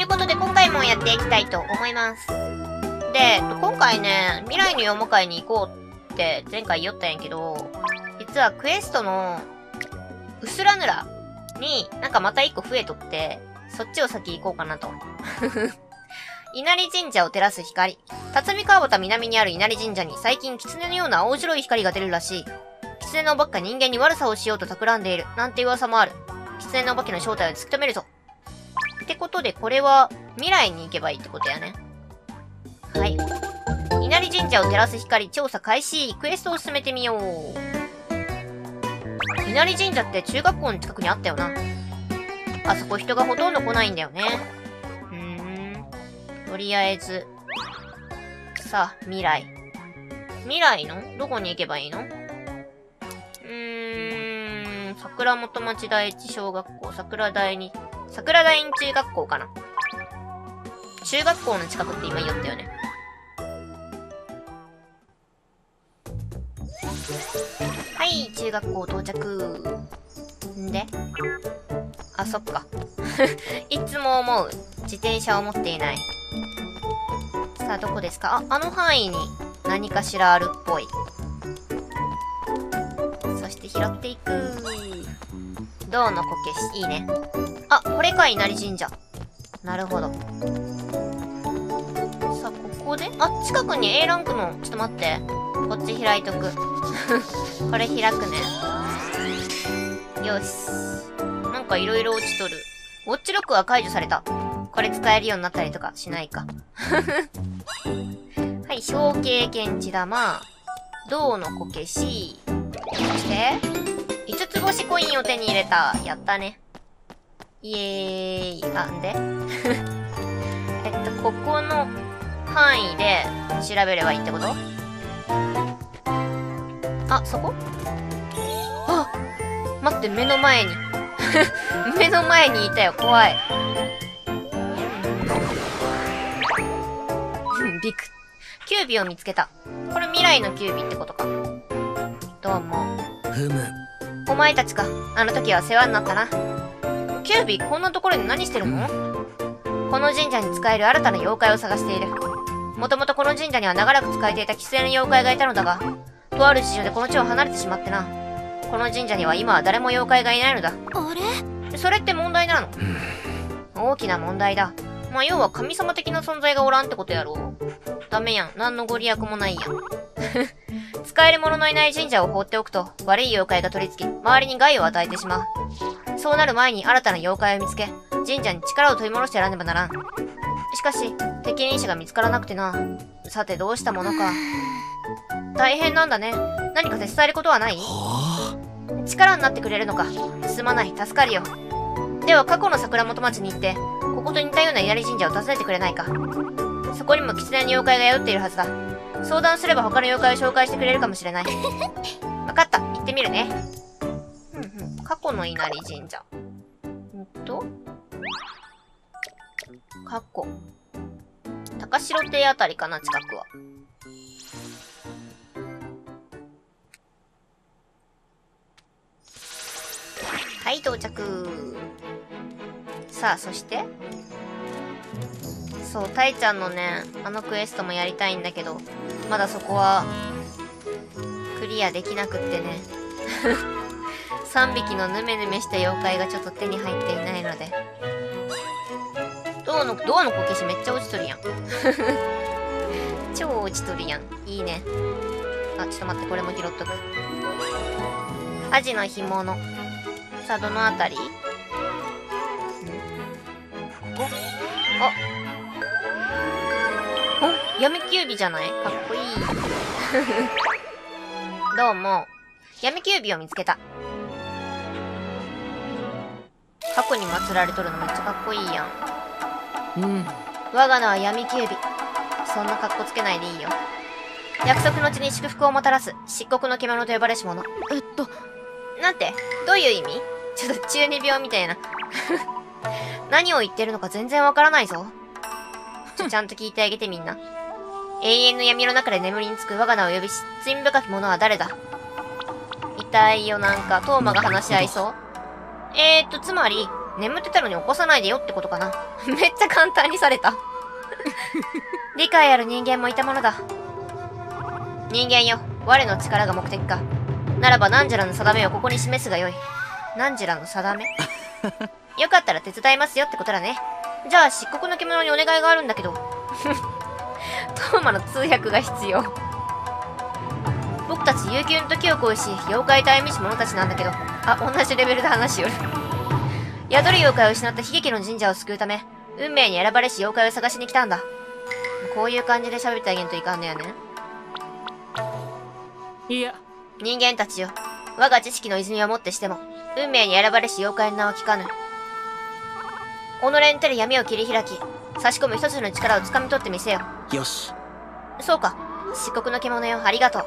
ことで今回もやっていきたいと思います。で、今回ね、未来の妖魔界に行こうって前回言ったんやけど、実はクエストのウスラヌラになんかまた一個増えとって、そっちを先行こうかなと。稲荷神社を照らす光。辰巳川端南にある稲荷神社に最近狐のような青白い光が出るらしい。狐のお化けが人間に悪さをしようと企んでいる。なんて噂もある。狐のお化けの正体を突き止めるぞ。ってことでこれは未来に行けばいいってことやね。はい。稲荷神社を照らす光調査開始。クエストを進めてみよう。稲荷神社って中学校の近くにあったよな。あそこ人がほとんど来ないんだよね。とりあえず。さあ、未来。未来のどこに行けばいいの？桜本町第一小学校、桜第二中学校かな。中学校の近くって今言ったよね。はい、中学校到着。んで？あ、そっか。いつも思う。自転車を持っていない。さあ、どこですか？あの範囲に何かしらあるっぽい。そして拾っていく。銅のこけし、いいね。あ、これか、稲荷神社。なるほど。さあ、ここで近くに A ランクの、ちょっと待って。こっち開いとく。これ開くね。よし。なんかいろいろ落ちとる。ウォッチロックは解除された。これ使えるようになったりとかしないか。はい、象形検知玉、銅のこけし、そして、5つ星コインを手に入れた。やったね。イエーイ。あ、んでここの範囲で調べればいいってこと？あ、そこ？あ、待って、目の前に。目の前にいたよ、怖い。ビク。キュービを見つけた。これ未来のキュービってことか。どうも。お前たちか。あの時は世話になったな。キュービ、こんなところに何してるの？この神社に仕える新たな妖怪を探している。もともとこの神社には長らく仕えていた狐の妖怪がいたのだが、とある事情でこの地を離れてしまってな。この神社には今は誰も妖怪がいないのだ。 あれ？ それって問題なの？大きな問題だ。まあ、要は神様的な存在がおらんってことやろ。ダメやん。何のご利益もないやん。使える者のいない神社を放っておくと、悪い妖怪が取り付き、周りに害を与えてしまう。そうなる前に新たな妖怪を見つけ、神社に力を取り戻してやらねばならん。しかし、適任者が見つからなくてな。さて、どうしたものか。大変なんだね。何か手伝えることはない？力になってくれるのか。すまない。助かるよ。では、過去の桜本町に行って、ここと似たような稲荷神社を訪ねてくれないか。そこにも狐の妖怪が宿っているはずだ。相談すれば他の妖怪を紹介してくれるかもしれない。わかった。行ってみるね。過去の稲荷神社。過去。高城亭あたりかな、近くは。はい、到着。さあ、そしてそう、タイちゃんのね、あのクエストもやりたいんだけど、まだそこは、クリアできなくってね。3匹のヌメヌメした妖怪がちょっと手に入っていないので。銅のこけしめっちゃ落ちとるやん。超落ちとるやん。いいね。あ、ちょっと待って、これも拾っとく。アジの干物。さあ、どのあたり？ここ？お、闇キュービじゃない？かっこいい。どうも。闇キュービを見つけた。過去に祀られとるのめっちゃかっこいいやん。我が名は闇キュービ。そんな格好つけないでいいよ。約束の地に祝福をもたらす、漆黒の獣と呼ばれし者。なんて？どういう意味？ちょっと中二病みたいな。何を言ってるのか全然わからないぞ。ちゃんと聞いてあげてみんな。永遠の闇の中で眠りにつく我が名を呼びし、罪深き者は誰だ？痛いよ、なんか、トーマが話し合いそう。つまり、 眠ってたのに起こさないでよってことかな。めっちゃ簡単にされた。理解ある人間もいたものだ。人間よ、我の力が目的か。ならばナンジュラの定めをここに示すがよい。ナンジュラの定めよかったら手伝いますよってことだね。じゃあ漆黒の獣にお願いがあるんだけど。トーマの通訳が必要。僕たち悠久の時を恋し、妖怪と歩みし者たちなんだけど、あ、同じレベルで話しよる。宿る妖怪を失った悲劇の神社を救うため、運命に選ばれし妖怪を探しに来たんだ。こういう感じで喋ってあげんといかんのよね。 いや、 人間たちよ。我が知識の泉をもってしても、運命に選ばれし妖怪の名は聞かぬ。己にてる闇を切り開き、差し込む一つの力を掴み取ってみせよ。 よし。 そうか。漆黒の獣よ、ありがとう。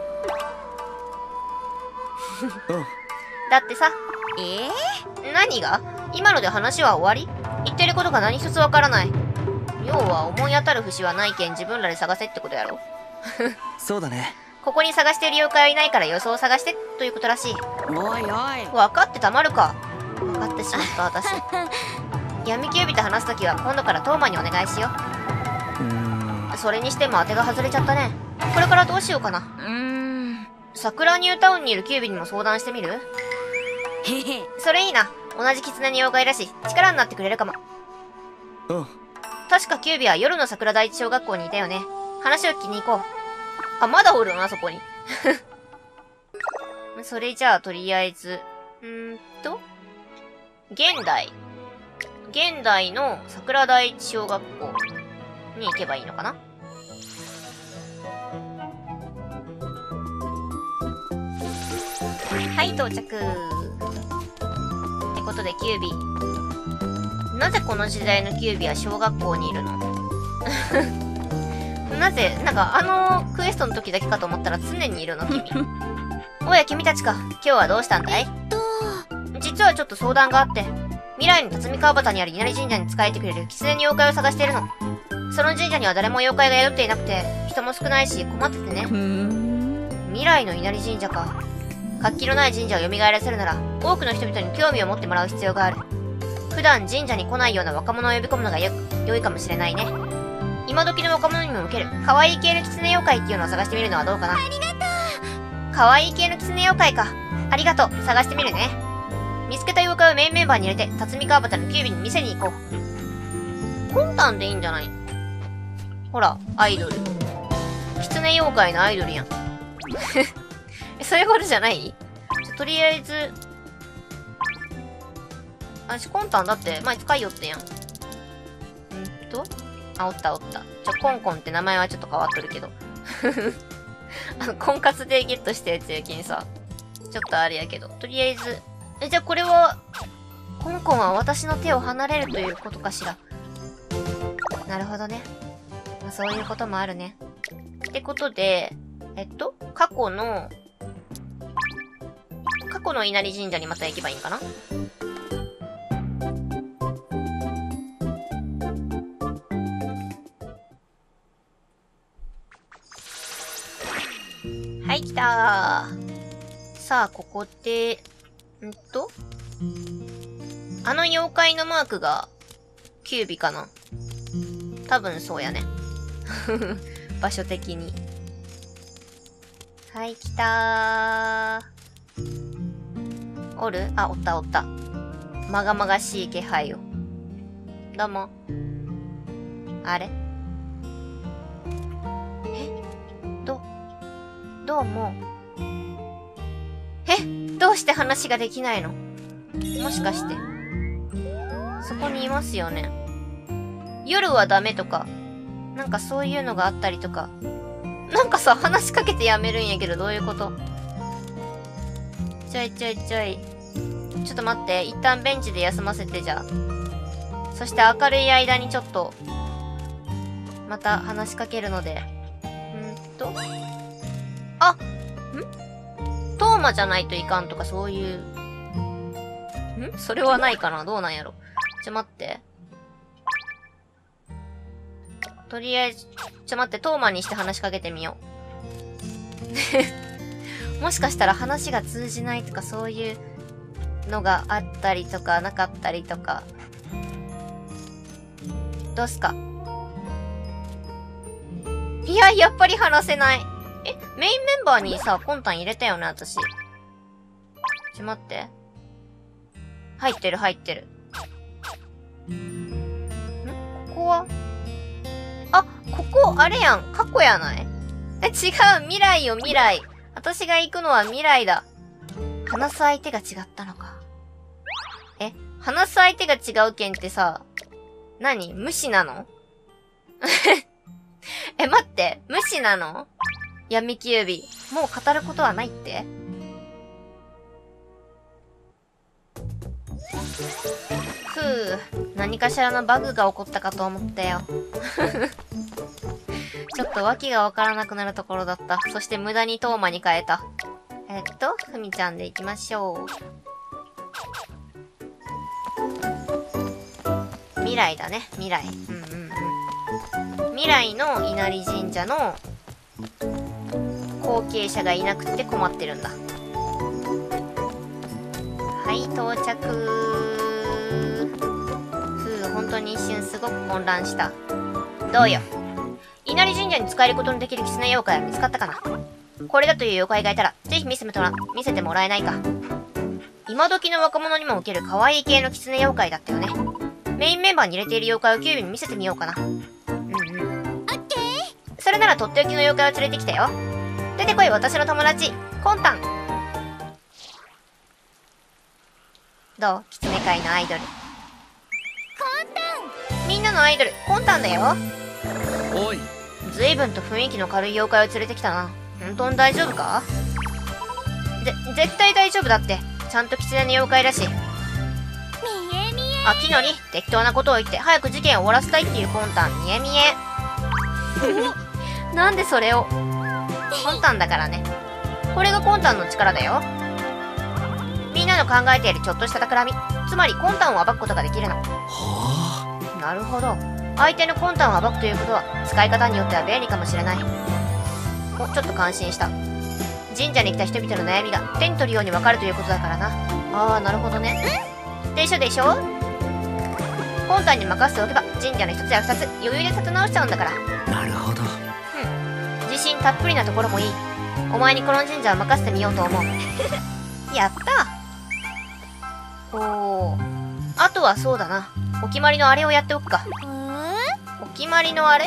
うん。 だってさ、何が？今ので話は終わり？言ってることが何一つわからない。要は思い当たる節はないけん自分らで探せってことやろ。 そうだね。 ここに探している妖怪はいないから予想を探してということらしい。 おいおい。 分かってたまるか。分かってしまった私。闇キュービと話すときは今度からトーマにお願いしよう。それにしても当てが外れちゃったね。これからどうしようかな。桜ニュータウンにいるキュービにも相談してみる？ へへ。 それいいな。同じ絆に妖怪だし、力になってくれるかも。 うん。 確かキュービは夜の桜第一小学校にいたよね。話を聞きに行こう。あ、まだおるな、そこに。それじゃあ、とりあえず。現代の桜第一小学校に行けばいいのかな？はい、到着。ってことで、キュービ。なぜこの時代のキュービは小学校にいるの？なぜ、なんかクエストの時だけかと思ったら常にいるの、君。おや、君たちか。今日はどうしたんだい？実はちょっと相談があって、未来の辰巳川端にある稲荷神社に仕えてくれる狐に妖怪を探しているの。その神社には誰も妖怪が宿っていなくて、人も少ないし困っててね。未来の稲荷神社か。活気のない神社を蘇らせるなら、多くの人々に興味を持ってもらう必要がある。普段神社に来ないような若者を呼び込むのが良いかもしれないね。今時の若者にも受ける、可愛い系の狐妖怪っていうのを探してみるのはどうかな。ありがとう。可愛い系の狐妖怪か。ありがとう。探してみるね。見つけた妖怪をメインメンバーに入れて、辰巳川端のキュービに店に行こう。魂胆でいいんじゃない？ほら、アイドル。狐妖怪のアイドルやん。そういうことじゃない？とりあえず、魂胆だって、前使いよってやん。あ、おったおった。コンコンって名前はちょっと変わっとるけど。婚活でゲットしたやつやけんさ。ちょっとあれやけど。とりあえず、じゃあこれは、コンコンは私の手を離れるということかしら。なるほどね。まあ、そういうこともあるね。ってことで、過去の稲荷神社にまた行けばいいんかな？はい、来たー。さあ、ここで、あの妖怪のマークが、キュービかな？多分そうやね。場所的に。はい、来たー。おる？あ、おったおった。まがまがしい気配を。どうも。あれ？どうも。どうして話ができないの？もしかして。そこにいますよね。夜はダメとか、なんかそういうのがあったりとか。なんかさ、話しかけてやめるんやけど、どういうこと？ちょい。ちょっと待って。一旦ベンチで休ませて、じゃあ。そして明るい間にちょっと、また話しかけるので。あ、トーマじゃないといかんとかそういう。それはないかな？どうなんやろ。待って。とりあえず、待って、トーマにして話しかけてみよう。もしかしたら話が通じないとかそういうのがあったりとか、なかったりとか。どうすか？いや、やっぱり話せない。メインメンバーにさ、魂胆入れたよね、私。待って。入ってる、入ってる。ここはあ、ここ、あれやん。過去やない？違う、未来よ、未来。私が行くのは未来だ。話す相手が違ったのか。話す相手が違うけんってさ、何？無視なの？待って、無視なの？闇キュービ。もう語ることはないって？ふぅ、何かしらのバグが起こったかと思ったよ。ちょっと訳がわからなくなるところだった。そして無駄にトーマに変えた。ふみちゃんで行きましょう。未来だね、未来。未来の稲荷神社の後継者がいなくて困ってるんだ。はい、到着。本当に一瞬すごく混乱した。どうよ。稲荷神社に使えることのできる狐妖怪は見つかったかな？これだという妖怪がいたら、ぜひ見せてもらえないか。今時の若者にも受ける可愛い系の狐妖怪だったよね。メインメンバーに入れている妖怪をキュービに見せてみようかな。オッケー。それならとっておきの妖怪を連れてきたよ。出てこい、私の友達、コンタン。どう？狐界のアイドル。コンタン！みんなのアイドル、コンタンだよ。 おい。 随分と雰囲気の軽い妖怪を連れてきたな。本当に大丈夫か？絶対大丈夫だって。ちゃんと狐の妖怪だし。見え見え。あ、きのり、適当なことを言って早く事件を終わらせたいっていうコンタン、見え見え。なんでそれを。コンタンだからね。これがコンタンの力だよ。みんなの考えているちょっとした企み。つまりコンタンを暴くことができるの。なるほど。相手の魂胆を暴くということは、使い方によっては便利かもしれない。お、ちょっと感心した。神社に来た人々の悩みが手に取るようにわかるということだからな。あー、なるほどね。でしょでしょ？魂胆に任せておけば、神社の一つや二つ余裕で立て直しちゃうんだから。 なるほど。 自信たっぷりなところもいい。お前にこの神社を任せてみようと思う。やった。おー。あとはそうだな。お決まりのあれをやっておくか。お決まりのあれ？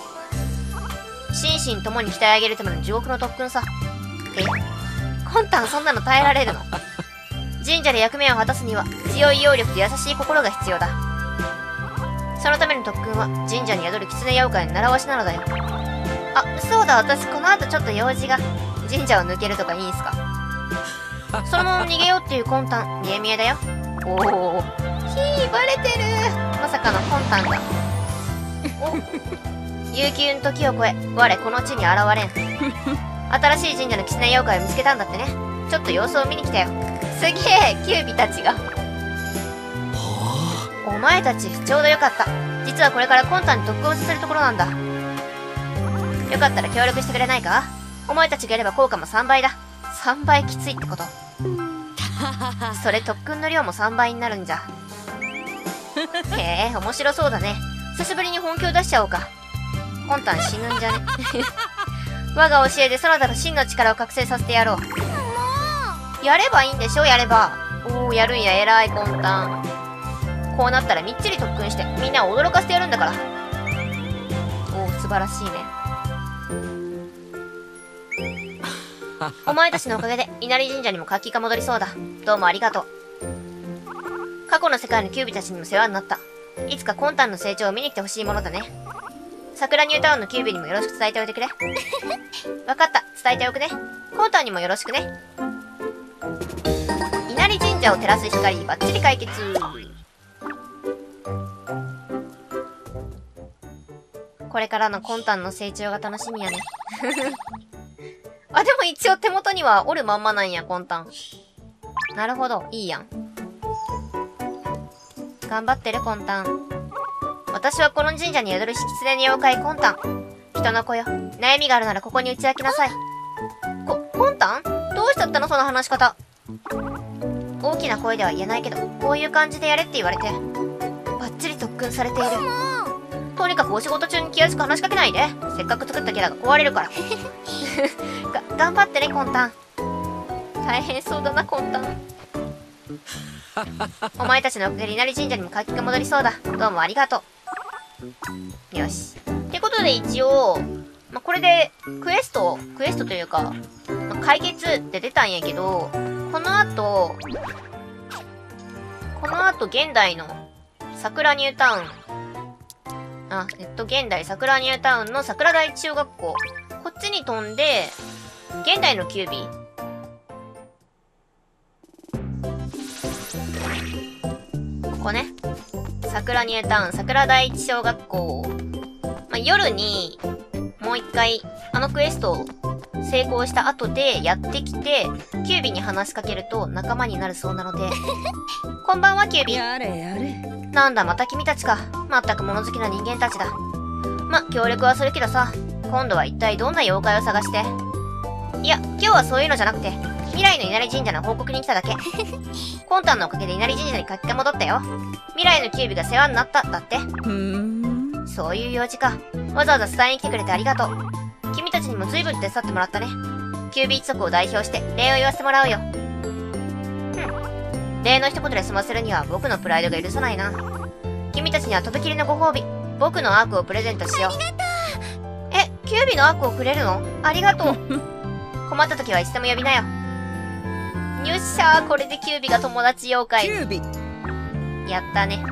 心身ともに鍛え上げるための地獄の特訓さ。魂胆そんなの耐えられるの？神社で役目を果たすには強い妖力と優しい心が必要だ。そのための特訓は神社に宿る狐妖怪の習わしなのだよ。あ、そうだ、私この後ちょっと用事が。神社を抜けるとかいいんすか？そのまま逃げようっていう魂胆、見え見えだよ。おお。バレてる。まさかの魂胆だ。お、悠久の時を超え、我この地に現れん。新しい神社の狐妖怪を見つけたんだってね。ちょっと様子を見に来たよ。すげえ、キュービたちが。お前たち、ちょうどよかった。実はこれから魂胆に特訓をさせるところなんだ。よかったら協力してくれないか？お前たちがやれば効果も3倍だ。3倍きついってこと。それ特訓の量も3倍になるんじゃ。へえ、面白そうだね。久しぶりに本気を出しちゃおうか。魂胆死ぬんじゃね。我が教えでそなたの真の力を覚醒させてやろう。やればいいんでしょ、やれば。おー、やるんや、偉い魂胆。こうなったらみっちり特訓してみんなを驚かせてやるんだから。おー、素晴らしいね。お前たちのおかげで稲荷神社にも活気が戻りそうだ。どうもありがとう。過去の世界のキュービたちにも世話になった。いつか魂胆の成長を見に来てほしいものだね。桜ニュータウンのキュービにもよろしく伝えておいてくれ。わかった、伝えておくね。魂胆にもよろしくね。稲荷神社を照らす光、バッチリ解決。これからの魂胆の成長が楽しみやね。あ、でも一応手元にはおるまんまなんや、魂胆。なるほど、いいやん。頑張ってる、魂胆。私はこの神社に宿る狐の妖怪、魂胆。人の子よ。悩みがあるならここに打ち明けなさい。魂胆？どうしちゃったの、その話し方。 大きな声では言えないけど、こういう感じでやれって言われて、バッチリ特訓されている。とにかくお仕事中に気安く話しかけないで。せっかく作ったキャラが壊れるから。頑張ってね、コンタン。大変そうだな、コンタン。お前たちのおかげで稲荷神社にも活気が戻りそうだ。どうもありがとう。よし。ってことで一応、これでクエストというか、解決って出たんやけど、この後、現代の桜ニュータウン。現代桜ニュータウンの桜第一小学校。こっちに飛んで、現代のキュービー。ここね。桜ニュータウン、桜第一小学校。夜に、もう一回、あのクエストを成功した後でやってきて、キュービーに話しかけると仲間になるそうなので。こんばんは、キュービー。 やれやれ。 なんだ、また君たちか。まったく物好きな人間たちだ。協力はするけどさ、今度は一体どんな妖怪を探して。いや、今日はそういうのじゃなくて、未来の稲荷神社の報告に来ただけ。コンタンのおかげで稲荷神社に活気が戻ったよ。未来のキュービーが世話になった、だって。そういう用事か。わざわざ伝えに来てくれてありがとう。君たちにも随分手伝ってもらったね。キュービー一族を代表して礼を言わせてもらうよ。礼の一言で済ませるには僕のプライドが許さないな。君たちにはとびきりのご褒美、僕のアークをプレゼントしよう。え、キュービーのアークをくれるの？ありがとう。困った時はいつでも呼びなよ。よっしゃー、これでキュービーが友達妖怪。 キュービー。 やったね。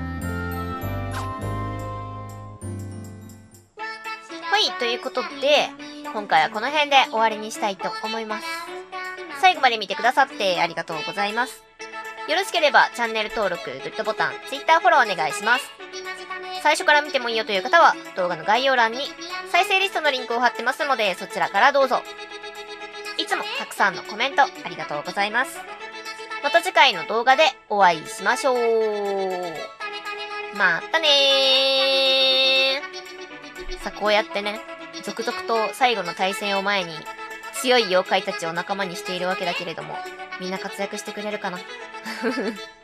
はい、ということで、今回はこの辺で終わりにしたいと思います。最後まで見てくださってありがとうございます。よろしければチャンネル登録、グッドボタン、Twitter フォローお願いします。最初から見てもいいよという方は動画の概要欄に再生リストのリンクを貼ってますのでそちらからどうぞ。いつもたくさんのコメントありがとうございます。また次回の動画でお会いしましょう。またねー。さあこうやってね、続々と最後の対戦を前に強い妖怪たちを仲間にしているわけだけれども、みんな活躍してくれるかな